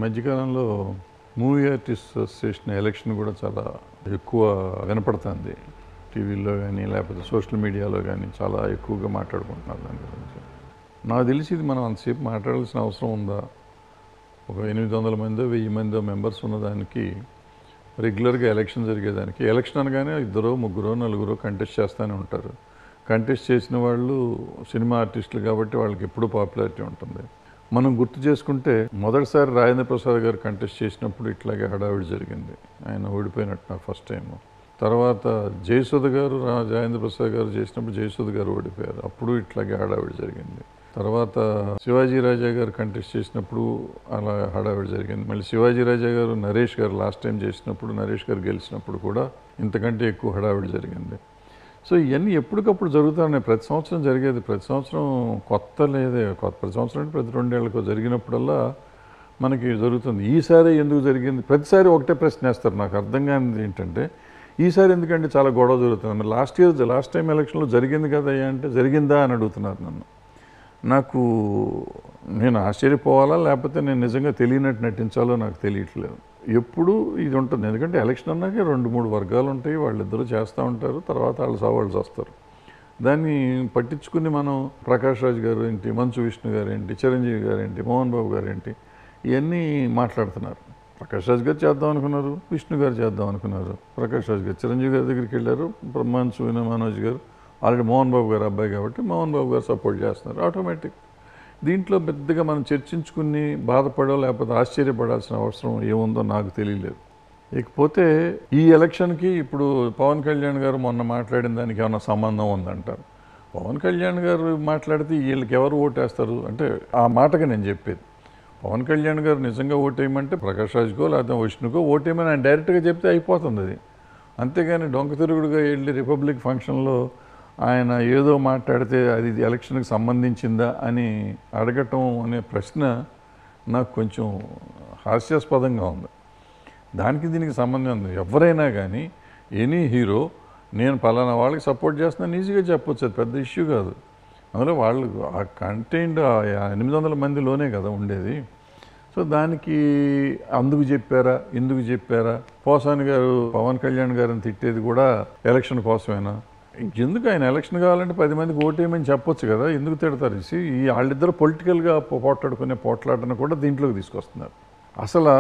మధ్యకాలంలో movie artist association election కూడా చాలా ఎక్కువ వినపడుతుంది. టీవీలో కానీ లేకపోతే సోషల్ మీడియాలో కానీ చాలా ఎక్కువగా మాట్లాడుకుంటున్నారు దాని గురించి. నాకు తెలిసి ఇది మనం అంతసేపు మాట్లాడాల్సిన అవసరం ఉందా? ఒక 800 మందో 1000 మందో మెంబర్స్ ఉన్నదానికి రెగ్యులర్గా ఎలక్షన్ జరిగేదానికి, ఎలక్షన్ అనగానే 2, 3, 4 కంటెస్ట్ చేస్తూనే ఉంటారు. కంటెస్ట్ చేసిన వాళ్ళు సినిమా ఆర్టిస్టులు కాబట్టి వాళ్ళకి ఎప్పుడూ పాపులారిటీ ఉంటుంది. మనం గుర్తు చేసుకుంటే మొదటిసారి రాజేంద్ర ప్రసాద్ గారు కంటెస్ట్ చేసినప్పుడు ఇట్లాగే హడావిడి జరిగింది. ఆయన ఓడిపోయినట్టు నాకు ఫస్ట్ టైం. తర్వాత జయసుధ గారు రాజేంద్ర ప్రసాద్ గారు చేసినప్పుడు జయసుధ గారు ఓడిపోయారు. అప్పుడు ఇట్లాగే హడావిడి జరిగింది. తర్వాత శివాజీ రాజా గారు కంటెస్ట్ చేసినప్పుడు అలా హడావిడి జరిగింది. మళ్ళీ శివాజీ రాజా గారు నరేష్ గారు లాస్ట్ టైం చేసినప్పుడు నరేష్ గారు గెలిచినప్పుడు కూడా ఇంతకంటే ఎక్కువ హడావిడి జరిగింది. సో ఇవన్నీ ఎప్పటికప్పుడు జరుగుతున్నాయి. ప్రతి సంవత్సరం జరిగేది. ప్రతి సంవత్సరం కొత్త లేదే. ప్రతి సంవత్సరం అంటే ప్రతి 2 ఏళ్ళకో జరిగినప్పుడల్లా మనకి జరుగుతుంది. ఈసారి ఎందుకు జరిగింది? ప్రతిసారి ఒకటే ప్రశ్న వేస్తారు. నాకు అర్థం కానిది ఏంటంటే ఈసారి ఎందుకంటే చాలా గొడవ జరుగుతుంది. మరి లాస్ట్ టైం ఎలక్షన్లో జరిగింది కదా అంటే జరిగిందా అని అడుగుతున్నారు నన్ను. నేను ఆశ్చర్యపోవాలా లేకపోతే నేను నిజంగా తెలియనట్టు నటించాలో నాకు తెలియట్లేదు. ఎప్పుడు ఇది ఉంటుంది. ఎందుకంటే ఎలక్షన్ అన్నాకే 2-3 వర్గాలు ఉంటాయి. వాళ్ళిద్దరూ చేస్తూ ఉంటారు. తర్వాత వాళ్ళు సవాళ్ళు వస్తారు. దాన్ని పట్టించుకుని మనం ప్రకాష్ రాజ్ గారు ఏంటి, మంచు విష్ణు గారు ఏంటి, చిరంజీవి గారు ఏంటి, మోహన్ బాబు గారు ఏంటి, ఇవన్నీ మాట్లాడుతున్నారు. ప్రకాష్ రాజ్ గారు చేద్దాం అనుకున్నారు, విష్ణు గారు చేద్దాం అనుకున్నారు. ప్రకాష్ రాజ్ గారు చిరంజీవి గారి దగ్గరికి వెళ్ళారు. మంచు మనోజ్ గారు ఆల్రెడీ మోహన్ బాబు గారు అబ్బాయి కాబట్టి మోహన్ బాబు గారు సపోర్ట్ చేస్తున్నారు. ఆటోమేటిక్. దీంట్లో పెద్దగా మనం చర్చించుకుని బాధపడో లేకపోతే ఆశ్చర్యపడాల్సిన అవసరం ఏముందో నాకు తెలియలేదు. ఇకపోతే ఈ ఎలక్షన్కి ఇప్పుడు పవన్ కళ్యాణ్ గారు మొన్న మాట్లాడిన దానికి ఏమైనా సంబంధం ఉందంటారు. పవన్ కళ్యాణ్ గారు మాట్లాడితే వీళ్ళకి ఎవరు ఓటేస్తారు అంటే ఆ మాటగా నేను చెప్పేది. పవన్ కళ్యాణ్ గారు నిజంగా ఓటేయమంటే ప్రకాష్ రాజ్కో లేకపోతే విష్ణుకో ఓటేయమని ఆయన డైరెక్ట్గా చెప్తే అయిపోతుంది అది. అంతేగాని డొంక తిరుగుడుగా వెళ్ళి రిపబ్లిక్ ఫంక్షన్లో ఆయన ఏదో మాట్లాడితే అది ఎలక్షన్కి సంబంధించిందా అని అడగటం అనే ప్రశ్న నాకు కొంచెం హాస్యాస్పదంగా ఉంది. దానికి దీనికి సంబంధం ఉంది. ఎవరైనా కానీ ఎనీ హీరో నేను పలానా వాళ్ళకి సపోర్ట్ చేస్తున్నాను ఈజీగా చెప్పొచ్చు. అది పెద్ద ఇష్యూ కాదు. అందులో వాళ్ళు ఆ కంటెంట్ 800 మందిలోనే కదా ఉండేది. సో దానికి అందుకు చెప్పారా, ఎందుకు చెప్పారా? పోసాని గారు పవన్ కళ్యాణ్ గారిని తిట్టేది కూడా ఎలక్షన్ కోసమేనా? ఎందుకు ఆయన ఎలక్షన్ కావాలంటే 10 మందికి ఓటేయమని చెప్పొచ్చు కదా, ఎందుకు తిడతారు? ఈ వాళ్ళిద్దరు పొలిటికల్గా పోట్లాడుకునే పోట్లాటను కూడా దీంట్లోకి తీసుకొస్తున్నారు. అసలు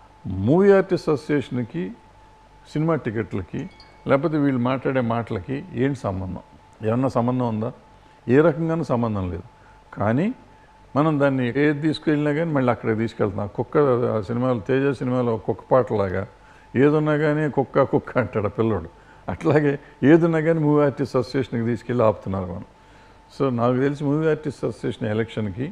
మూవీ ఆర్టిస్ట్ అసోసియేషన్కి సినిమా టికెట్లకి లేకపోతే వీళ్ళు మాట్లాడే మాటలకి ఏంటి సంబంధం? ఏమన్నా సంబంధం ఉందా? ఏ రకంగానూ సంబంధం లేదు. కానీ మనం దాన్ని ఏది తీసుకెళ్ళినా కానీ మళ్ళీ అక్కడికి తీసుకెళ్తున్నాం. సినిమాలు తేజ సినిమాలో కుక్క పాటలాగా ఏదున్నా కానీ కుక్క అంటాడు పిల్లోడు. అట్లాగే ఏదున్నా కానీ మూవీ ఆర్టిస్ట్ అసోసియేషన్కి తీసుకెళ్ళి ఆపుతున్నారు మనం. సో నాకు తెలిసి మూవీ ఆర్టిస్ట్ అసోసియేషన్ ఎలక్షన్కి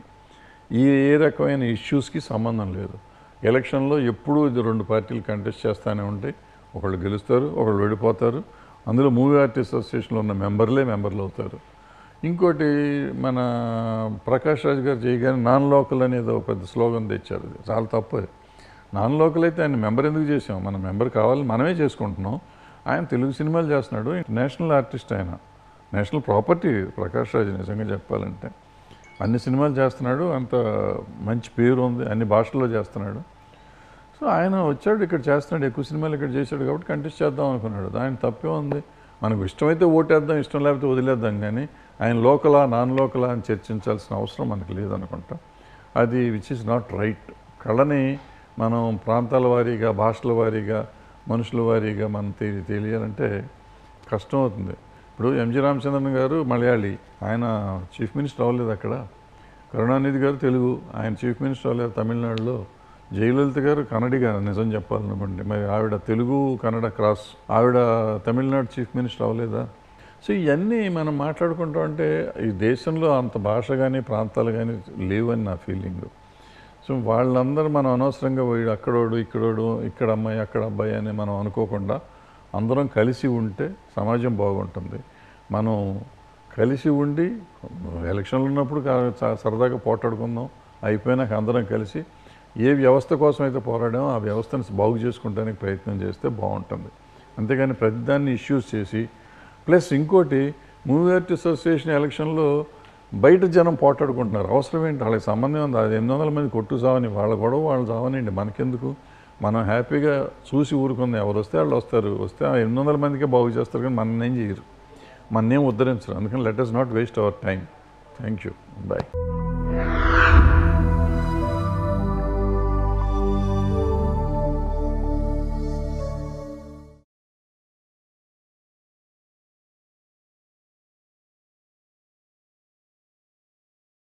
ఏ రకమైన ఇష్యూస్కి సంబంధం లేదు. ఎలక్షన్లో ఎప్పుడూ ఇది 2 పార్టీలు కంటెస్ట్ చేస్తూనే ఉంటాయి. ఒకళ్ళు గెలుస్తారు, ఒకళ్ళు ఓడిపోతారు. అందులో మూవీ ఆర్టిస్ట్ అసోసియేషన్లో ఉన్న మెంబర్లు అవుతారు. ఇంకోటి మన ప్రకాష్ రాజ్ గారు చేయగానే నాన్ లోకల్ అనేది ఒక పెద్ద స్లోగన్ తెచ్చారు. అది చాలా తప్పు. నాన్ లోకల్ అయితే ఆయన మెంబర్ ఎందుకు చేసాం? మన మెంబర్ కావాలని మనమే చేసుకుంటున్నాం. ఆయన తెలుగు సినిమాలు చేస్తున్నాడు. నేషనల్ ఆర్టిస్ట్, ఆయన నేషనల్ ప్రాపర్టీ ప్రకాష్ రాజ్. నిజంగా చెప్పాలంటే అన్ని సినిమాలు చేస్తున్నాడు. అంత మంచి పేరు ఉంది. అన్ని భాషల్లో చేస్తున్నాడు. సో ఆయన వచ్చాడు, ఇక్కడ చేస్తున్నాడు, ఎక్కువ సినిమాలు ఇక్కడ చేశాడు కాబట్టి కంటెస్ట్ చేద్దాం అనుకున్నాడు. ఆయన తప్పే ఉంది. మనకు ఇష్టమైతే ఓటేద్దాం, ఇష్టం లేకపోతే వదిలేద్దాం. కానీ ఆయన లోకలా నాన్ లోకలా అని చర్చించాల్సిన అవసరం మనకు లేదనుకుంటా. అది విచ్ ఈజ్ నాట్ రైట్. కళని మనం ప్రాంతాల వారీగా, భాషల వారీగా, మనుషుల వారీగా మనం తెలియాలంటే కష్టం అవుతుంది. ఇప్పుడు ఎంజి రామచంద్రన్ గారు మలయాళీ, ఆయన చీఫ్ మినిస్టర్ అవ్వలేదు అక్కడ. కరుణానిధి గారు తెలుగు, ఆయన చీఫ్ మినిస్టర్ అవ్వలేదు తమిళనాడులో. జయలలిత గారు కన్నడిగా నిజం చెప్పాలనుకోండి. మరి ఆవిడ తెలుగు కన్నడ క్రాస్, ఆవిడ తమిళనాడు చీఫ్ మినిస్టర్ అవ్వలేదా? సో ఇవన్నీ మనం మాట్లాడుకుంటాం అంటే ఈ దేశంలో అంత భాష కానీ ప్రాంతాలు కానీ లేవని నా ఫీలింగ్. సో వాళ్ళందరూ మనం అనవసరంగా వీడు అక్కడోడు ఇక్కడోడు, ఇక్కడ అమ్మాయి అక్కడ అబ్బాయి అని మనం అనుకోకుండా అందరం కలిసి ఉంటే సమాజం బాగుంటుంది. మనం కలిసి ఉండి ఎలక్షన్లు ఉన్నప్పుడు సరదాగా పోట్లాడుకుందాం, అయిపోయినాక అందరం కలిసి ఏ వ్యవస్థ కోసం అయితే పోరాడామో ఆ వ్యవస్థను బాగు చేసుకుంటానికి ప్రయత్నం చేస్తే బాగుంటుంది. అంతేగాని ప్రతిదాన్ని ఇష్యూస్ చేసి ప్లస్ ఇంకోటి మూవీ ఆర్టిస్ట్ అసోసియేషన్ ఎలక్షన్లో బయట జనం పోటాడుకుంటున్నారు. అవసరం ఏంటి? వాళ్ళకి సంబంధం ఉంది. అది 800 మంది కొట్టు సావని, వాళ్ళ గొడవ వాళ్ళు సావనండి, మనకెందుకు? మనం హ్యాపీగా చూసి ఊరుకుందాం. ఎవరు వస్తే వాళ్ళు వస్తారు. వస్తే ఆ 800 మందికే బాగు చేస్తారు, కానీ మననేం చేయరు, మననేం ఉద్ధరించరు. అందుకని లెట్ us not waste our time. Thank you. Bye.